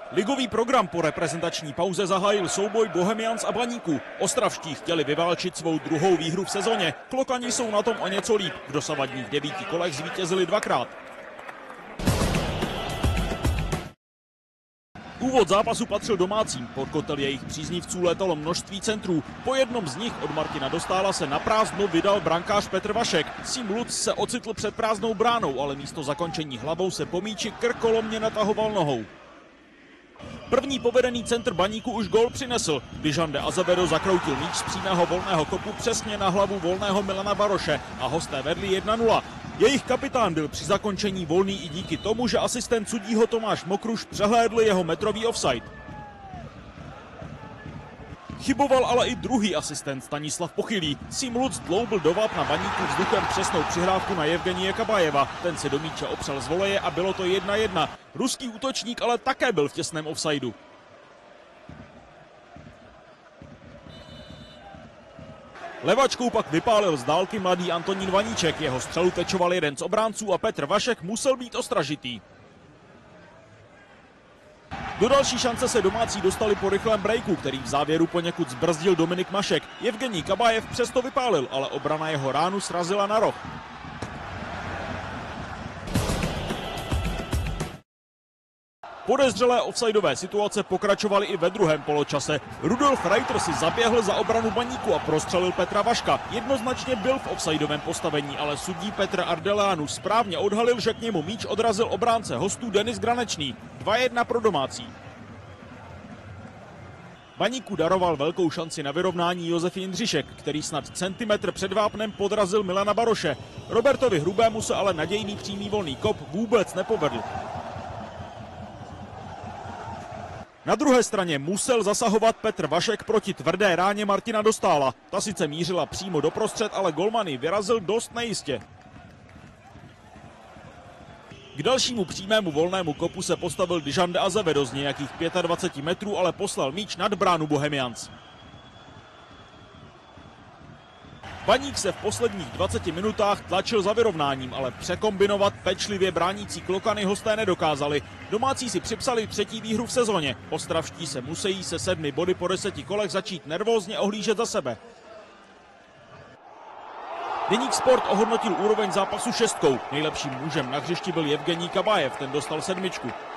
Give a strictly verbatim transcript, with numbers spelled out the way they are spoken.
Ligový program po reprezentační pauze zahájil souboj Bohemians a Baníku. Ostravští chtěli vyválčit svou druhou výhru v sezóně. Klokani jsou na tom o něco líp. V dosavadních devíti kolech zvítězili dvakrát. Úvod zápasu patřil domácím. Pod kotel jejich příznivců létalo množství centrů. Po jednom z nich od Martina Dostála se na prázdno vydal brankář Petr Vašek. Sým Luc se ocitl před prázdnou bránou, ale místo zakončení hlavou se po míči krkolomně natahoval nohou. První povedený centr Baníku už gól přinesl. Dijon de Azevedo zakroutil míč z přímého volného kopu přesně na hlavu volného Milana Baroše a hosté vedli jedna nula. Jejich kapitán byl při zakončení volný i díky tomu, že asistent sudího Tomáš Mokruš přehlédl jeho metrový offside. Chyboval ale i druhý asistent Stanislav Pochylý. Sým Luc dloubil do vápna Baníku vzduchem přesnou přihrávku na Jevgenije Kabajeva. Ten se do míče opřel z voleje a bylo to jedna jedna. Ruský útočník ale také byl v těsném offsideu. Levačkou pak vypálil z dálky mladý Antonín Vaníček. Jeho střelu tečoval jeden z obránců a Petr Vašek musel být ostražitý. Do další šance se domácí dostali po rychlém breaku, který v závěru poněkud zbrzdil Dominik Mašek. Jevgenij Kabajev přesto vypálil, ale obrana jeho ránu srazila na roh. Podezřelé offsideové situace pokračovaly i ve druhém poločase. Rudolf Reiter si zaběhl za obranu Baníku a prostřelil Petra Vaška. Jednoznačně byl v offsideovém postavení, ale sudí Petr Ardeleanu správně odhalil, že k němu míč odrazil obránce hostů Denis Granečný. dva jedna pro domácí. Baníku daroval velkou šanci na vyrovnání Josef Jindřišek, který snad centimetr před vápnem podrazil Milana Baroše. Robertovi Hrubému se ale nadějný přímý volný kop vůbec nepovedl. Na druhé straně musel zasahovat Petr Vašek proti tvrdé ráně Martina Dostála. Ta sice mířila přímo doprostřed, ale golman ji vyrazil dost nejistě. K dalšímu přímému volnému kopu se postavil Dijon de Azevedo z nějakých dvacet pět metrů, ale poslal míč nad bránu Bohemians. Baník se v posledních dvaceti minutách tlačil za vyrovnáním, ale překombinovat pečlivě bránící Klokany hosté nedokázali. Domácí si připsali třetí výhru v sezóně. Ostravští se musí se sedmi body po deseti kolech začít nervózně ohlížet za sebe. Deník Sport ohodnotil úroveň zápasu šestkou. Nejlepším mužem na hřišti byl Jevgenij Kabajev, ten dostal sedmičku.